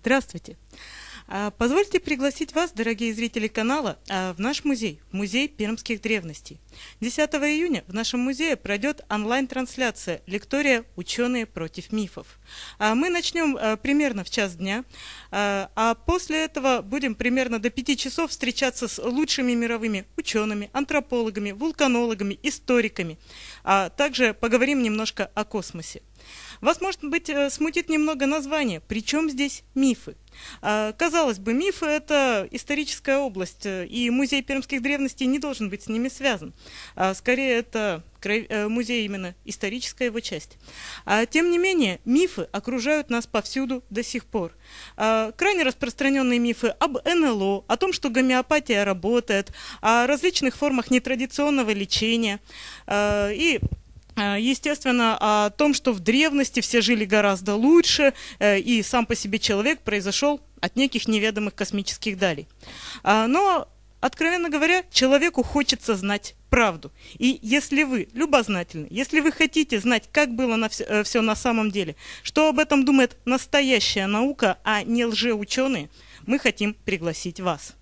Здравствуйте! Позвольте пригласить вас, дорогие зрители канала, в наш музей, Музей пермских древностей. 10 июня в нашем музее пройдет онлайн-трансляция «Лектория. Ученые против мифов». Мы начнем примерно в час дня, а после этого будем примерно до 5 часов встречаться с лучшими мировыми учеными, антропологами, вулканологами, историками. Также поговорим немножко о космосе. Вас, может быть, смутит немного название. Причем здесь мифы? Казалось бы, мифы – это историческая область, и музей пермских древностей не должен быть с ними связан. Скорее, это музей именно историческая его часть. Тем не менее, мифы окружают нас повсюду до сих пор. Крайне распространенные мифы об НЛО, о том, что гомеопатия работает, о различных формах нетрадиционного лечения и, естественно, о том, что в древности все жили гораздо лучше, и сам по себе человек произошел от неких неведомых космических далей. Но, откровенно говоря, человеку хочется знать правду. И если вы любознательны, если вы хотите знать, как было все на самом деле, что об этом думает настоящая наука, а не лжеученые, мы хотим пригласить вас.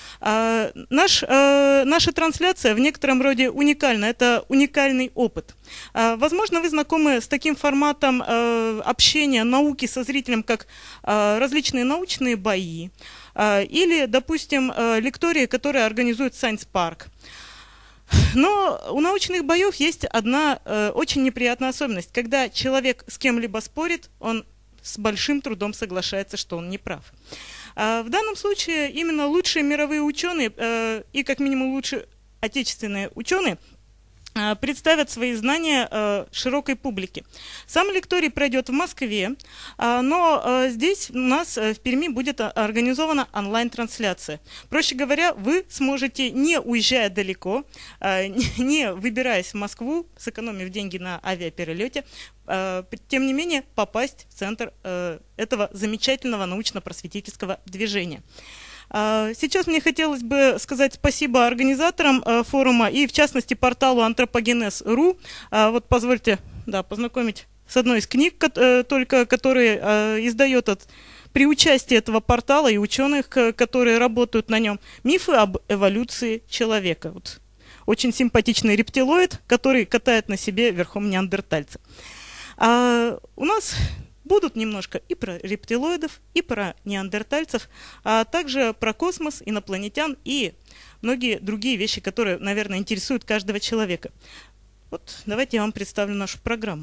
Наша трансляция в некотором роде уникальна. Это уникальный опыт. Возможно, вы знакомы с таким форматом общения науки со зрителем, как различные научные бои или, допустим, лектории, которые организует Science Park. Но у научных боев есть одна очень неприятная особенность. Когда человек с кем-либо спорит, он с большим трудом соглашается, что он не прав. В данном случае именно лучшие мировые ученые и как минимум лучшие отечественные ученые представят свои знания широкой публике. Сам лекторий пройдет в Москве, но здесь у нас в Перми будет организована онлайн-трансляция. Проще говоря, вы сможете, не уезжая далеко, не выбираясь в Москву, сэкономив деньги на авиаперелете, тем не менее попасть в центр этого замечательного научно-просветительского движения. Сейчас мне хотелось бы сказать спасибо организаторам форума и, в частности, порталу Anthropogenes.ru. Вот позвольте познакомить с одной из книг, который издает при участии этого портала и ученых, которые работают на нем, «Мифы об эволюции человека». Вот. Очень симпатичный рептилоид, который катает на себе верхом неандертальца. У нас будут немножко и про рептилоидов, и про неандертальцев, а также про космос, инопланетян и многие другие вещи, которые, наверное, интересуют каждого человека. Вот давайте я вам представлю нашу программу.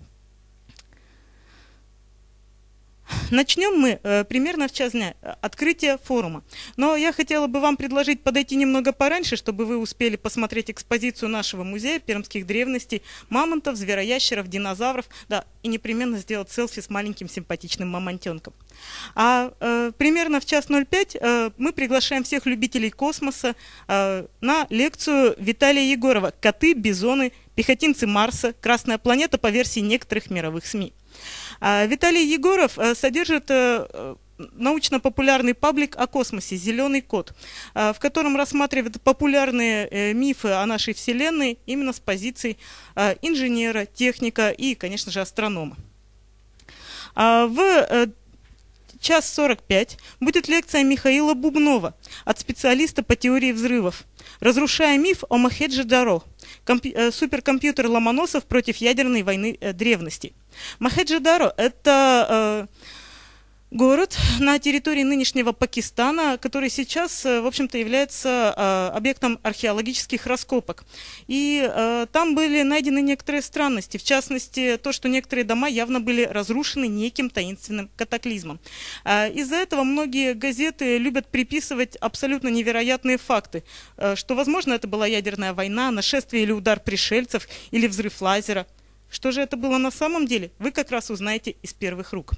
Начнем мы примерно в час дня, открытие форума. Но я хотела бы вам предложить подойти немного пораньше, чтобы вы успели посмотреть экспозицию нашего музея пермских древностей, мамонтов, звероящеров, динозавров, да, и непременно сделать селфи с маленьким симпатичным мамонтенком. Примерно в 1:05 мы приглашаем всех любителей космоса на лекцию Виталия Егорова «Коты, бизоны, пехотинцы Марса. Красная планета по версии некоторых мировых СМИ». Виталий Егоров содержит научно-популярный паблик о космосе «Зеленый кот», в котором рассматривает популярные мифы о нашей Вселенной именно с позиций инженера, техника и, конечно же, астронома. В 1:45 будет лекция Михаила Бубнова от специалиста по теории взрывов, разрушая миф о Мохенджо-Даро, суперкомпьютер Ломоносов против ядерной войны древности. Мохенджо-Даро – это город на территории нынешнего Пакистана, который сейчас, в общем-то, является объектом археологических раскопок. И там были найдены некоторые странности, в частности, то, что некоторые дома явно были разрушены неким таинственным катаклизмом. Из-за этого многие газеты любят приписывать абсолютно невероятные факты, что, возможно, это была ядерная война, нашествие или удар пришельцев, или взрыв лазера. Что же это было на самом деле, вы как раз узнаете из первых рук.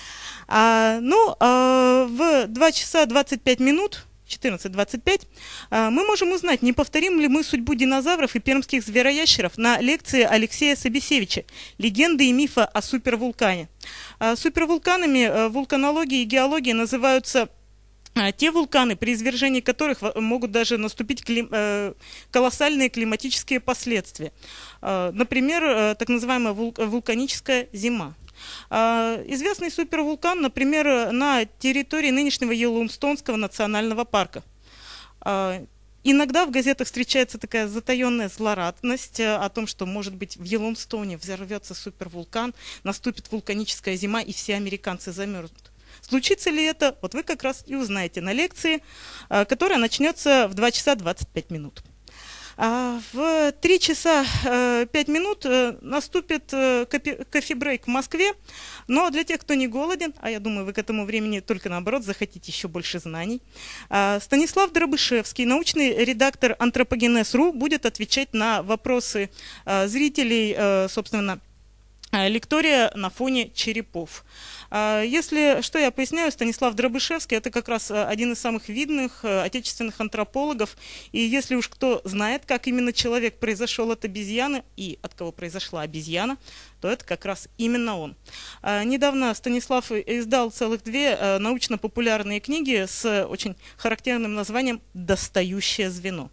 В 2 часа 25 минут, 14:25, мы можем узнать, не повторим ли мы судьбу динозавров и пермских звероящеров на лекции Алексея Собесевича «Легенды и мифы о супервулкане». Супервулканами в вулканологии и геологии называются те вулканы, при извержении которых могут даже наступить колоссальные климатические последствия. Например, так называемая вулканическая зима. Известный супервулкан, например, на территории нынешнего Йеллоустонского национального парка. Иногда в газетах встречается такая затаенная злорадность о том, что, может быть, в Йеллоустоне взорвется супервулкан, наступит вулканическая зима и все американцы замерзнут. Случится ли это? Вот вы как раз и узнаете на лекции, которая начнется в 2 часа 25 минут. В 3 часа 5 минут наступит кофе-брейк в Москве, но для тех, кто не голоден, а я думаю, вы к этому времени только наоборот захотите еще больше знаний, Станислав Дробышевский, научный редактор Антропогенез.ру, будет отвечать на вопросы зрителей, собственно, лектория на фоне черепов. Если что, я поясняю, Станислав Дробышевский – это как раз один из самых видных отечественных антропологов. И если уж кто знает, как именно человек произошел от обезьяны и от кого произошла обезьяна, то это как раз именно он. Недавно Станислав издал целых 2 научно-популярные книги с очень характерным названием «Достающее звено».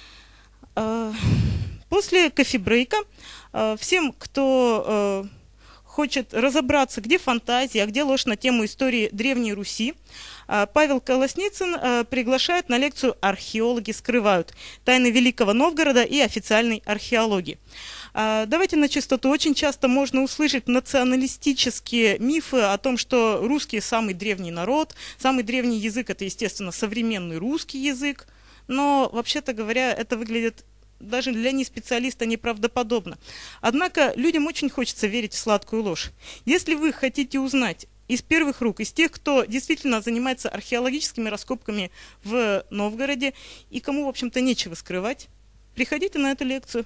После кофе-брейка всем, кто хочет разобраться, где фантазия, а где ложь на тему истории Древней Руси, Павел Колосницын приглашает на лекцию «Археологи скрывают. Тайны Великого Новгорода и официальной археологии». Давайте на чистоту. Очень часто можно услышать националистические мифы о том, что русские самый древний народ, самый древний язык – это, естественно, современный русский язык. Но, вообще-то говоря, это выглядит даже для неспециалиста неправдоподобно. Однако людям очень хочется верить в сладкую ложь. Если вы хотите узнать из первых рук, из тех, кто действительно занимается археологическими раскопками в Новгороде и кому, в общем-то, нечего скрывать, приходите на эту лекцию.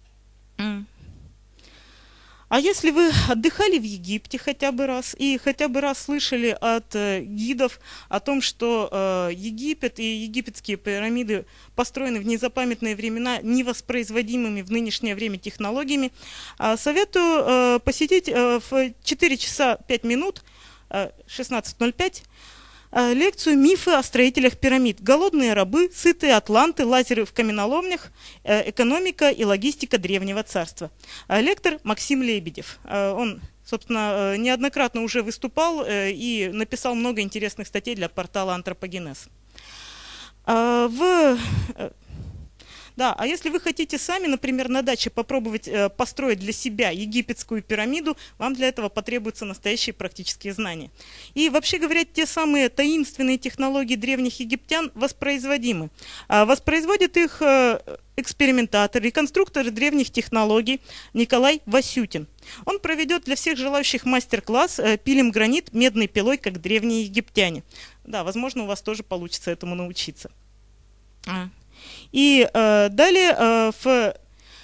А если вы отдыхали в Египте хотя бы раз и хотя бы раз слышали от гидов о том, что Египет и египетские пирамиды построены в незапамятные времена невоспроизводимыми в нынешнее время технологиями, советую посетить в 4 часа 5 минут, 16:05, лекцию «Мифы о строителях пирамид. Голодные рабы, сытые атланты, лазеры в каменоломнях, экономика и логистика древнего царства». Лектор Максим Лебедев. Он, собственно, неоднократно уже выступал и написал много интересных статей для портала «Антропогенез». Да, а если вы хотите сами, например, на даче попробовать построить для себя египетскую пирамиду, вам для этого потребуются настоящие практические знания. И вообще говоря, те самые таинственные технологии древних египтян воспроизводимы. Воспроизводит их экспериментатор, реконструктор древних технологий Николай Васютин. Он проведет для всех желающих мастер-класс «Пилим гранит медной пилой, как древние египтяне». Да, возможно, у вас тоже получится этому научиться. И далее в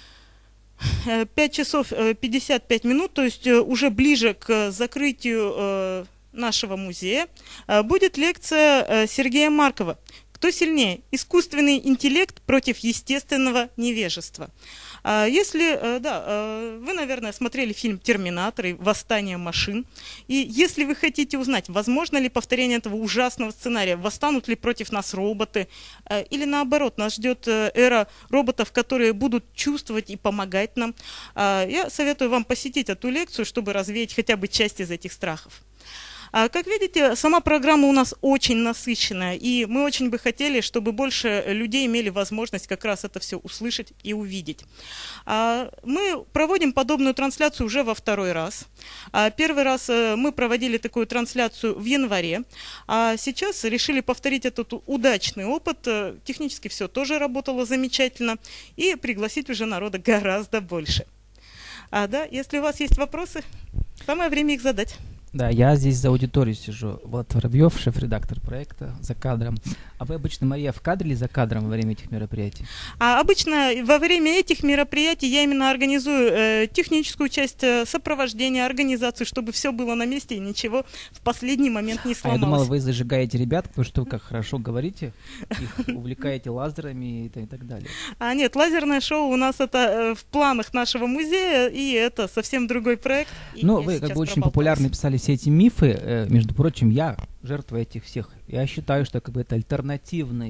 5 часов 55 минут, то есть уже ближе к закрытию нашего музея, будет лекция Сергея Маркова «Кто сильнее? Искусственный интеллект против естественного невежества». Если, да, вы, наверное, смотрели фильм «Терминатор» и «Восстание машин», и если вы хотите узнать, возможно ли повторение этого ужасного сценария, восстанут ли против нас роботы, или наоборот, нас ждет эра роботов, которые будут чувствовать и помогать нам, я советую вам посетить эту лекцию, чтобы развеять хотя бы часть из этих страхов. Как видите, сама программа у нас очень насыщенная, и мы очень бы хотели, чтобы больше людей имели возможность как раз это все услышать и увидеть. Мы проводим подобную трансляцию уже во 2-й раз. Первый раз мы проводили такую трансляцию в январе, а сейчас решили повторить этот удачный опыт. Технически все тоже работало замечательно, и пригласить уже народа гораздо больше. Да, если у вас есть вопросы, самое время их задать. Да, я здесь за аудиторией сижу. Влад Воробьев, шеф-редактор проекта, за кадром. А вы обычно, Мария, в кадре или за кадром во время этих мероприятий? Обычно во время этих мероприятий я именно организую техническую часть сопровождения, организацию, чтобы все было на месте и ничего в последний момент не сломалось. А я думала, вы зажигаете ребят, потому что вы как хорошо говорите, их увлекаете лазерами и так далее. Нет, лазерное шоу у нас это в планах нашего музея, и это совсем другой проект. Ну, вы как бы очень популярно писали все эти мифы, между прочим, я жертва этих всех. Я считаю, что как бы это альтернативный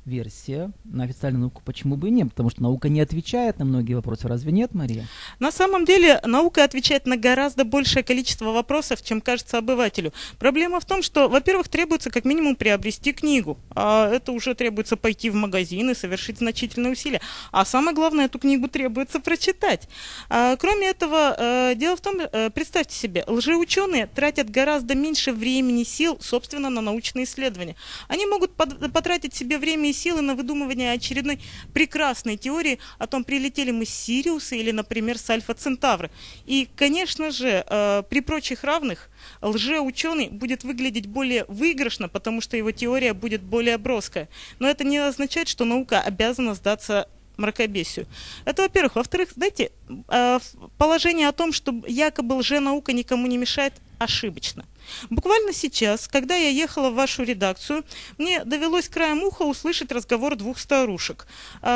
версия на официальную науку, почему бы и нет? Потому что наука не отвечает на многие вопросы. Разве нет, Мария? На самом деле наука отвечает на гораздо большее количество вопросов, чем кажется обывателю. Проблема в том, что, во-первых, требуется как минимум приобрести книгу. А это уже требуется пойти в магазин и совершить значительные усилия. А самое главное, эту книгу требуется прочитать. Кроме этого, дело в том, представьте себе, лжеученые тратят гораздо меньше времени, сил, собственно, на научные исследования. Они могут потратить себе время и силы на выдумывание очередной прекрасной теории о том, прилетели мы с Сириуса или, например, с Альфа Центавры. И, конечно же, при прочих равных лжеученый будет выглядеть более выигрышно, потому что его теория будет более броская. Но это не означает, что наука обязана сдаться мракобесию. Это, во-первых. Во-вторых, знаете, положение о том, что якобы лженаука никому не мешает, ошибочно. Буквально сейчас, когда я ехала в вашу редакцию, мне довелось краем уха услышать разговор двух старушек.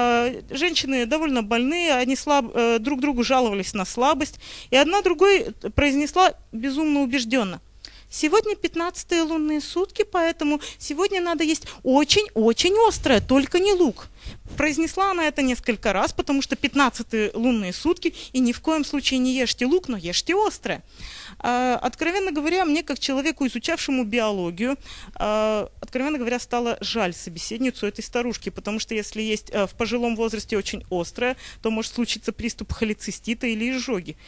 Женщины довольно больные, они друг другу жаловались на слабость, и одна другой произнесла безумно убежденно: сегодня 15-е лунные сутки, поэтому сегодня надо есть очень-очень острое, только не лук. Произнесла она это несколько раз, потому что 15-е лунные сутки, и ни в коем случае не ешьте лук, но ешьте острое. Откровенно говоря, мне, как человеку, изучавшему биологию, откровенно говоря, стало жаль собеседницу этой старушки, потому что если есть в пожилом возрасте очень острое, то может случиться приступ холецистита или изжоги.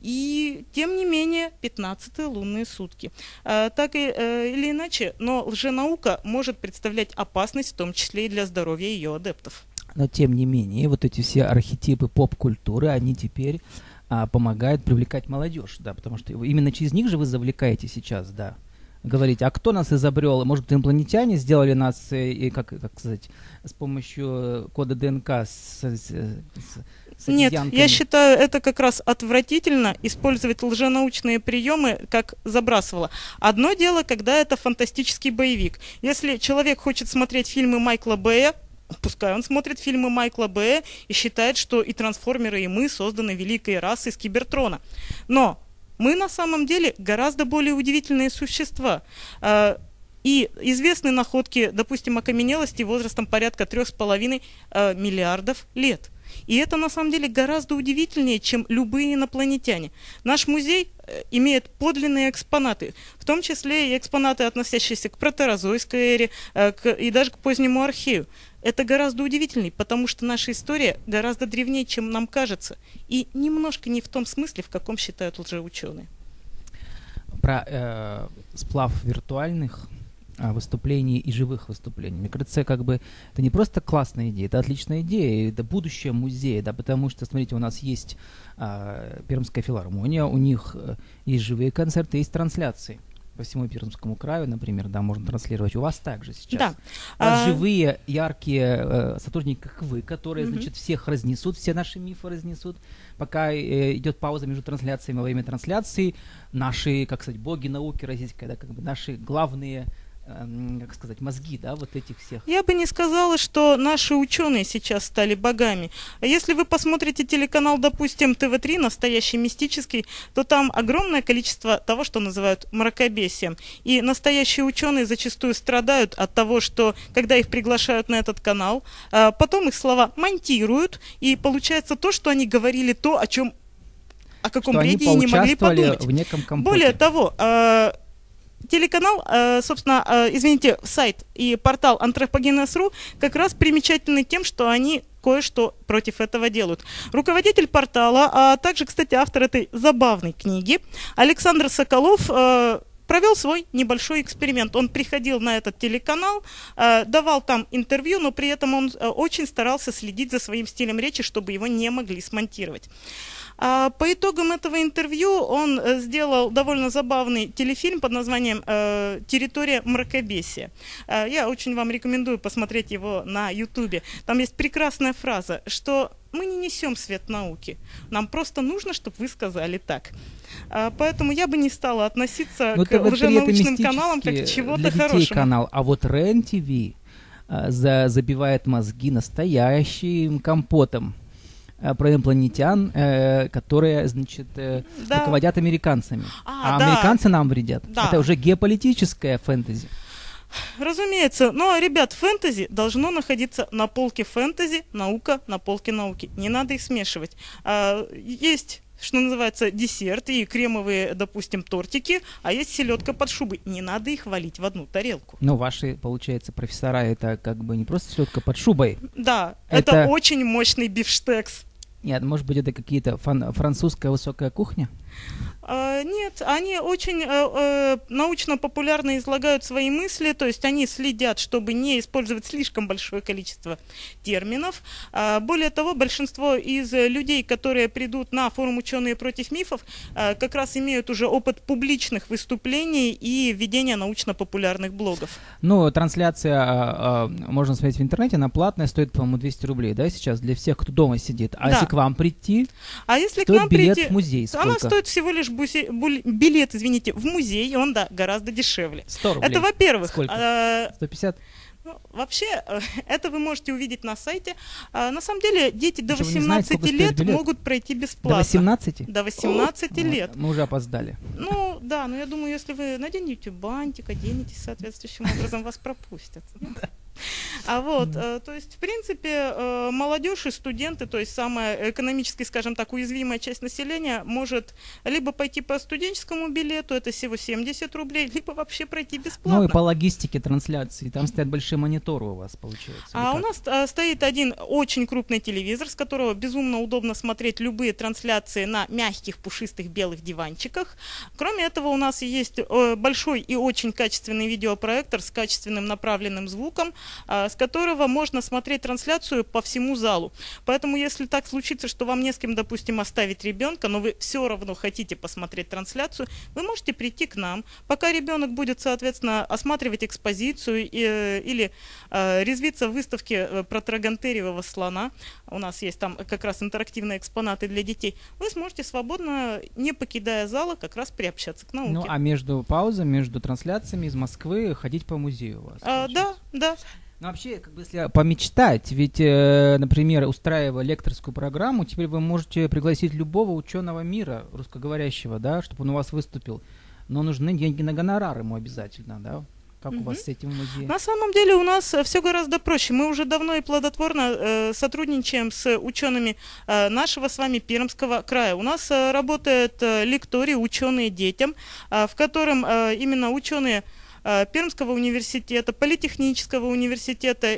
И, тем не менее, 15-е лунные сутки. Так или иначе, но лженаука может представлять опасность, в том числе и для здоровья ее адептов. Но, тем не менее, вот эти все архетипы поп-культуры, они теперь помогают привлекать молодежь, да, потому что именно через них же вы завлекаете сейчас, да. Говорите, а кто нас изобрел? Может быть, инопланетяне сделали нас, как сказать, с помощью кода ДНК с Нет, я считаю, это как раз отвратительно, использовать лженаучные приемы, как забрасывало. Одно дело, когда это фантастический боевик. Если человек хочет смотреть фильмы Майкла Бэя, пускай он смотрит фильмы Майкла Бэя и считает, что и трансформеры, и мы созданы великой расой с Кибертрона. Но мы на самом деле гораздо более удивительные существа. И известны находки, допустим, окаменелости возрастом порядка 3,5 миллиардов лет. И это на самом деле гораздо удивительнее, чем любые инопланетяне. Наш музей имеет подлинные экспонаты, в том числе и экспонаты, относящиеся к протерозойской эре и даже к позднему архею. Это гораздо удивительней, потому что наша история гораздо древнее, чем нам кажется. И немножко не в том смысле, в каком считают лжеученые. Про сплав виртуальных выступлений и живых выступлений. Мне кажется, как бы это не просто классная идея, это отличная идея, это будущее музея, да, потому что, смотрите, у нас есть Пермская филармония, у них есть живые концерты, есть трансляции по всему Пермскому краю, например, да, можно транслировать. У вас также сейчас. Да. У вас живые, яркие сотрудники, как вы, которые, значит, всех разнесут, все наши мифы разнесут. Пока идет пауза между трансляциями, во время трансляции наши, как сказать, боги науки российской, да, как бы наши главные, как сказать, мозги, да, вот этих всех. Я бы не сказала, что наши ученые сейчас стали богами. Если вы посмотрите телеканал, допустим, ТВ-3, настоящий мистический, то там огромное количество того, что называют мракобесием. И настоящие ученые зачастую страдают от того, что, когда их приглашают на этот канал, потом их слова монтируют, и получается то, что они говорили, то, о каком бреде и не могли подумать. В неком компоте. Более того, телеканал, сайт и портал Anthropogenes.ru как раз примечательны тем, что они кое-что против этого делают. Руководитель портала, а также, кстати, автор этой забавной книги, Александр Соколов, провел свой небольшой эксперимент. Он приходил на этот телеканал, давал там интервью, но при этом он очень старался следить за своим стилем речи, чтобы его не могли смонтировать. По итогам этого интервью он сделал довольно забавный телефильм под названием «Территория мракобесия». Я очень вам рекомендую посмотреть его на Ютубе. Там есть прекрасная фраза, что мы не несем свет науки, нам просто нужно, чтобы вы сказали так. Поэтому я бы не стала относиться к лженаучным каналам как к чего-то хорошему. Канал, а вот РЕН-ТВ забивает мозги настоящим компотом про инопланетян, которые, значит, руководят американцами. Американцы нам вредят. Да. Это уже геополитическая фэнтези. Разумеется, но, ребят, фэнтези должно находиться на полке фэнтези, наука на полке науки. Не надо их смешивать. Есть, что называется, десерт и кремовые, допустим, тортики, а есть селедка под шубой. Не надо их валить в одну тарелку. Но ваши, получается, профессора, это как бы не просто селедка под шубой. Да, это очень мощный бифштекс. Нет, может быть, это какие-то французская высокая кухня? Нет, они очень научно-популярно излагают свои мысли, то есть они следят, чтобы не использовать слишком большое количество терминов. Более того, большинство из людей, которые придут на форум «Ученые против мифов», как раз имеют уже опыт публичных выступлений и ведения научно-популярных блогов. Ну, трансляция, можно смотреть в интернете, она платная, стоит, по-моему, 200 рублей, да, сейчас, для всех, кто дома сидит. А если к вам прийти, если стоит к нам билет в музей сколько? Она стоит всего лишь билет, извините, в музей, он, да, гораздо дешевле. 100 рублей. Это, во-первых. Сколько? 150? Вообще, это вы можете увидеть на сайте. На самом деле, дети до 18 лет могут пройти бесплатно. До 18? До 18 лет. Мы уже опоздали. Ну, да, но я думаю, если вы наденете бантик, оденетесь соответствующим образом, вас пропустят. То есть, в принципе, молодежь и студенты, то есть самая экономически, скажем так, уязвимая часть населения, может либо пойти по студенческому билету, это всего 70 рублей, либо вообще пройти бесплатно. Ну и по логистике трансляции, там стоят большие мониторы у вас, получается. У нас стоит один очень крупный телевизор, с которого безумно удобно смотреть любые трансляции на мягких, пушистых, белых диванчиках. Кроме этого, у нас есть большой и очень качественный видеопроектор с качественным направленным звуком, с которого можно смотреть трансляцию по всему залу. Поэтому, если так случится, что вам не с кем, допустим, оставить ребенка, но вы все равно хотите посмотреть трансляцию, вы можете прийти к нам. Пока ребенок будет, соответственно, осматривать экспозицию или резвиться в выставке про трагантериевого слона, у нас есть там как раз интерактивные экспонаты для детей, вы сможете свободно, не покидая зала, как раз приобщаться к науке. Ну, а между паузами, между трансляциями из Москвы ходить по музею у вас? Да. Ну, вообще, как бы, если помечтать, ведь, например, устраивая лекторскую программу, теперь вы можете пригласить любого ученого мира, русскоговорящего, да, чтобы он у вас выступил. Но нужны деньги на гонорар ему обязательно, да? Как у вас с этим в музее? На самом деле у нас все гораздо проще. Мы уже давно и плодотворно сотрудничаем с учеными нашего с вами Пермского края. У нас работает лекторий «Ученые детям», в котором именно ученые Пермского университета, Политехнического университета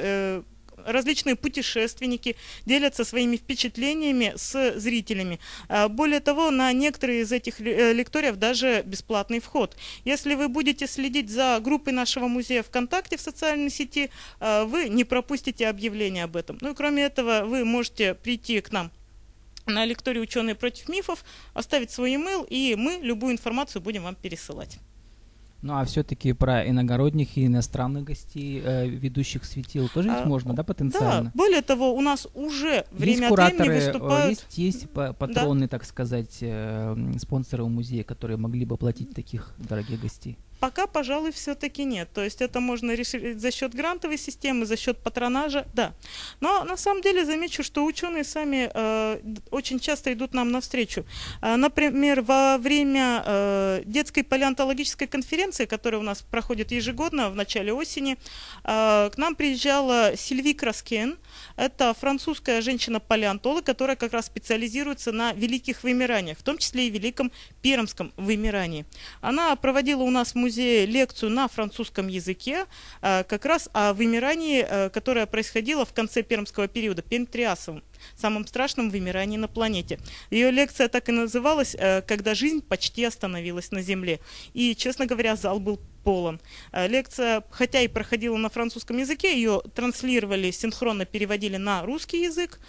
и различные путешественники делятся своими впечатлениями с зрителями. Более того, на некоторые из этих лекториев даже бесплатный вход. Если вы будете следить за группой нашего музея ВКонтакте в социальной сети, вы не пропустите объявление об этом. Ну и кроме этого, вы можете прийти к нам на лекторий «Ученые против мифов», оставить свой email, и мы любую информацию будем вам пересылать. Ну, а все-таки про иногородних и иностранных гостей, ведущих светил, тоже ведь можно, да, потенциально? Да, более того, у нас уже время от времени выступают... Есть патроны, так сказать, спонсоры у музея, которые могли бы платить таких дорогих гостей? Пока, пожалуй, все-таки нет. То есть это можно решить за счет грантовой системы, за счет патронажа, да. Но на самом деле замечу, что ученые сами очень часто идут нам навстречу. Например, во время детской палеонтологической конференции, которая у нас проходит ежегодно в начале осени, к нам приезжала Сильви Краскен. Это французская женщина-палеонтолог, которая как раз специализируется на великих вымираниях, в том числе и великом пермском вымирании. Она проводила у нас в музее лекцию на французском языке, как раз о вымирании, которое происходило в конце пермского периода, перм-триасовом, самом страшном вымирании на планете. Ее лекция так и называлась «Когда жизнь почти остановилась на Земле». И, честно говоря, зал был полон. Лекция, хотя и проходила на французском языке, ее транслировали, синхронно переводили на русский язык.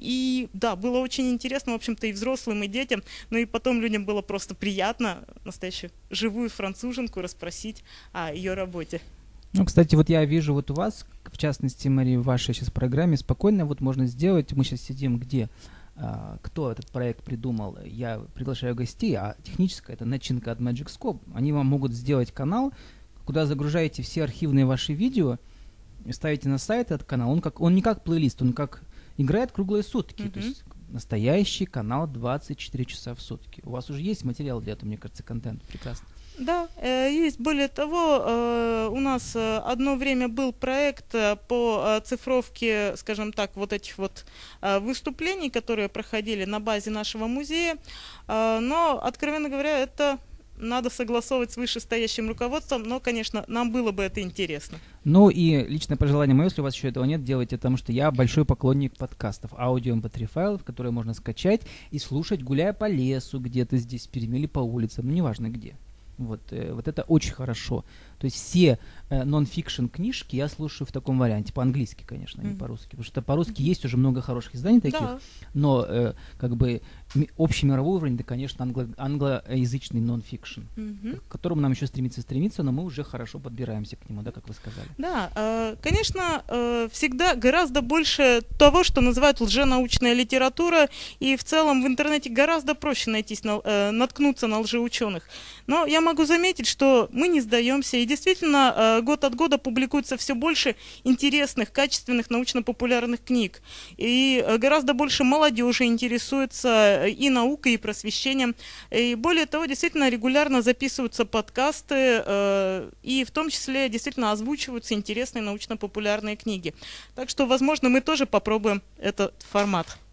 И да, было очень интересно, в общем-то, и взрослым, и детям. Но и потом людям было просто приятно настоящую живую француженку расспросить о ее работе. Ну, кстати, вот я вижу вот у вас, в частности, Мария, в вашей сейчас программе спокойно вот можно сделать, мы сейчас сидим где, кто этот проект придумал, я приглашаю гостей, а техническая это начинка от MagicScope, они вам могут сделать канал, куда загружаете все архивные ваши видео, ставите на сайт этот канал, он не как плейлист, он как играет круглые сутки, то есть настоящий канал 24 часа в сутки. У вас уже есть материал для этого, мне кажется, контент прекрасно. Да, есть. Более того, у нас одно время был проект по цифровке, скажем так, вот этих вот выступлений, которые проходили на базе нашего музея. Но, откровенно говоря, это надо согласовывать с вышестоящим руководством, но, конечно, нам было бы это интересно. Ну и личное пожелание мое, если у вас еще этого нет, делайте, потому что я большой поклонник подкастов, аудио MP3 файлов, которые можно скачать и слушать, гуляя по лесу где-то здесь, или по улицам, ну неважно где. Вот это очень хорошо. То есть все нон-фикшн книжки я слушаю в таком варианте, по-английски, конечно, а не по-русски. Потому что по-русски есть уже много хороших изданий таких, Да. но как бы общий мировой уровень, это, конечно, англоязычный нон-фикшн, к которому нам еще стремиться, но мы уже хорошо подбираемся к нему, да, как вы сказали. Да, конечно, всегда гораздо больше того, что называют лженаучная литература, и в целом в интернете гораздо проще наткнуться на лжеученых. Но я могу заметить, что мы не сдаемся, и действительно год от года публикуется все больше интересных, качественных научно-популярных книг. И гораздо больше молодежи интересуется и наукой, и просвещением. И более того, действительно регулярно записываются подкасты, и в том числе действительно озвучиваются интересные научно-популярные книги. Так что, возможно, мы тоже попробуем этот формат.